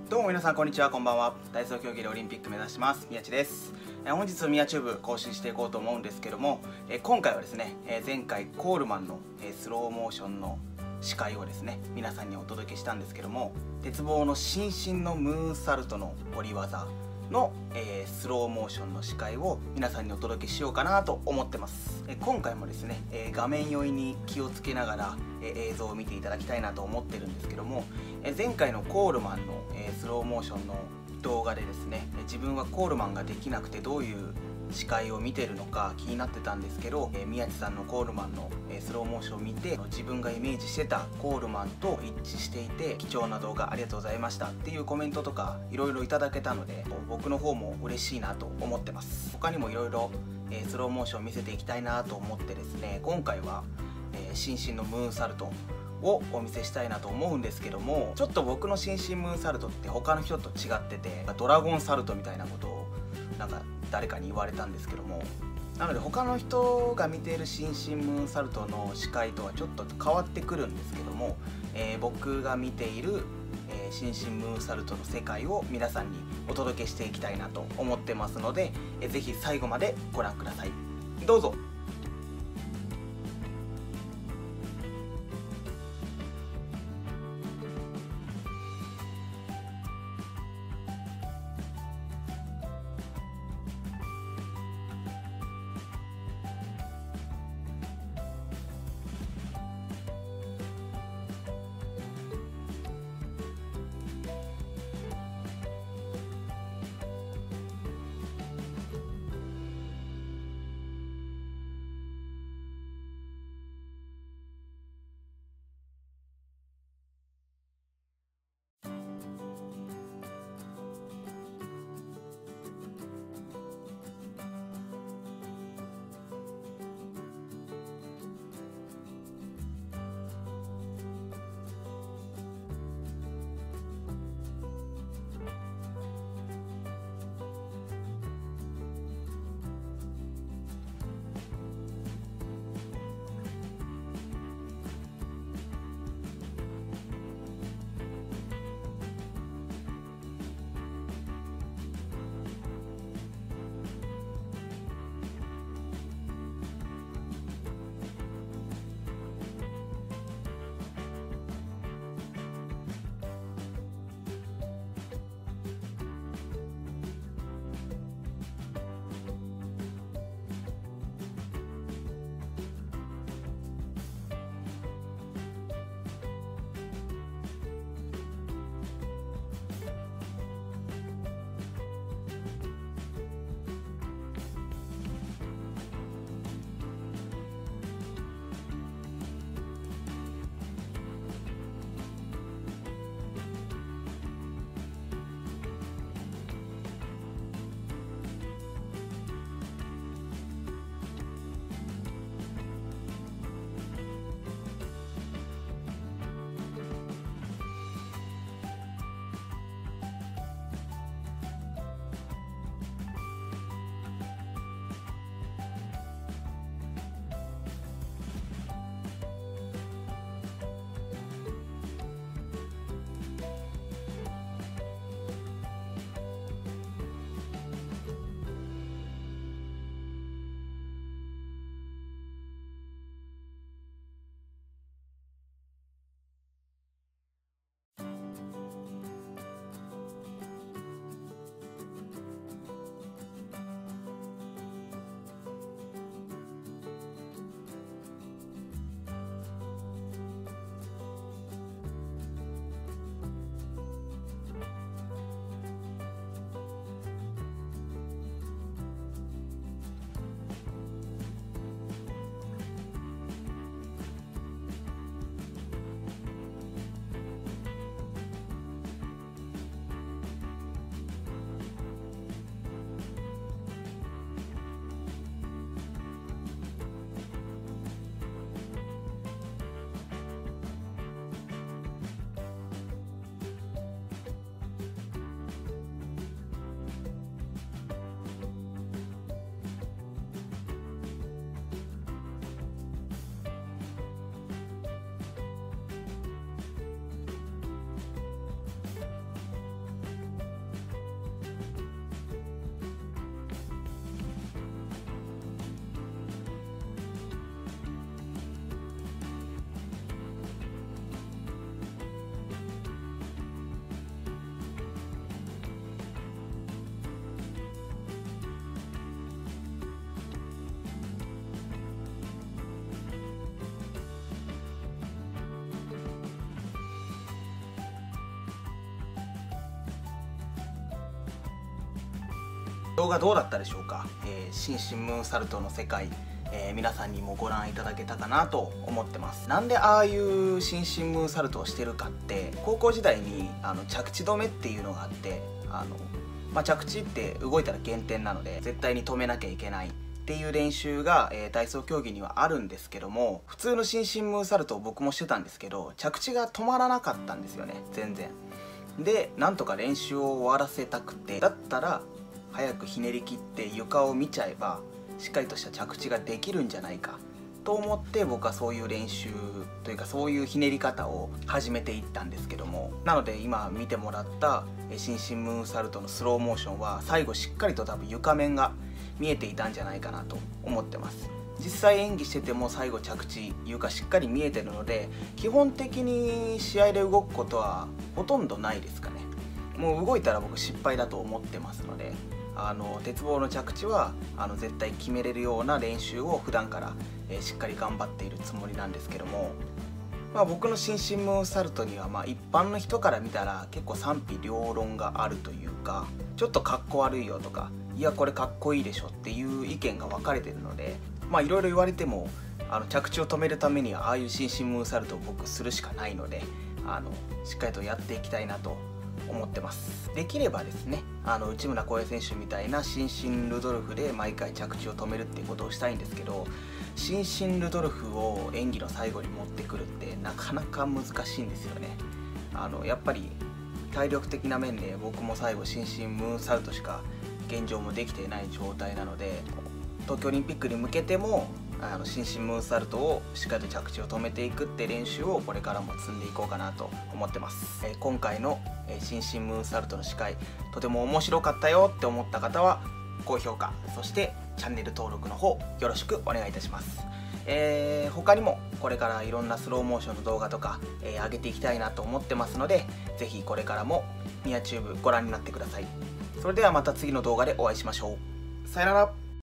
どうも皆さんこんにちは、こんばんは。体操競技でオリンピック目指します宮地です。本日宮チューブ更新していこうと思うんですけども、今回はですね、前回コールマンのスローモーションの司会をですね皆さんにお届けしたんですけども、鉄棒の伸身のムーンサルトの降り技の、スローモーションの司会を皆さんにお届けしようかなと思ってます。今回もですね、画面酔いに気をつけながら、映像を見ていただきたいなと思ってるんですけども、前回のコールマンの、スローモーションの動画でですね、自分はコールマンができなくてどういう司会を見てるのか気になってたんですけど、宮地さんのコールマンのスローモーションを見て自分がイメージしてたコールマンと一致していて、貴重な動画ありがとうございましたっていうコメントとかいろいろいただけたので、僕の方も嬉しいなと思ってます。他にもいろいろスローモーションを見せていきたいなと思ってですね、今回は伸身のムーンサルトをお見せしたいなと思うんですけども、ちょっと僕の伸身ムーンサルトって他の人と違ってて、ドラゴンサルトみたいなことをなんか誰かに言われたんですけども、なので他の人が見ている伸身ムーンサルトの司会とはちょっと変わってくるんですけども、僕が見ている伸身ムーンサルトの世界を皆さんにお届けしていきたいなと思ってますので、ぜひ最後までご覧ください。どうぞ。 動画どうだったでしょうか。伸身ムーンサルトの世界、皆さんにもご覧いただけたかなと思ってます。なんでああいう伸身ムーンサルトをしてるかって、高校時代に着地止めっていうのがあって、着地って動いたら減点なので絶対に止めなきゃいけないっていう練習が、体操競技にはあるんですけども、普通の伸身ムーンサルトを僕もしてたんですけど、着地が止まらなかったんですよね、全然。でなんとか練習を終わらせたくて、だったら早くひねり切って床を見ちゃえばしっかりとした着地ができるんじゃないかと思って、僕はそういう練習というかそういうひねり方を始めていったんですけども、なので今見てもらった伸身ムーンサルトのスローモーションは最後しっかりと多分床面が見えていたんじゃないかなと思ってます。実際演技してても最後着地床しっかり見えてるので、基本的に試合で動くことはほとんどないですかね。もう動いたら僕失敗だと思ってますので、鉄棒の着地は絶対決めれるような練習を普段から、しっかり頑張っているつもりなんですけども、僕の伸身ムーンサルトには一般の人から見たら結構賛否両論があるというか、ちょっとかっこ悪いよとか、いやこれかっこいいでしょっていう意見が分かれてるので、いろいろ言われても着地を止めるためにはああいう伸身ムーンサルトを僕するしかないので、しっかりとやっていきたいなと思ってます。できればですね、内村航平選手みたいな伸身ルドルフで毎回着地を止めるっていうことをしたいんですけど、伸身ルドルフを演技の最後に持ってくるってなかなか難しいんですよね。やっぱり体力的な面で僕も最後伸身ムーンサルトしか現状もできていない状態なので、東京オリンピックに向けても伸身ムーンサルトをしっかりと着地を止めていくって練習をこれからも積んでいこうかなと思ってます。今回の伸身ムーンサルトの司会とても面白かったよって思った方は高評価、そしてチャンネル登録の方よろしくお願いいたします。他にもこれからいろんなスローモーションの動画とか、上げていきたいなと思ってますので、ぜひこれからもミヤチューブご覧になってください。それではまた次の動画でお会いしましょう。さよなら。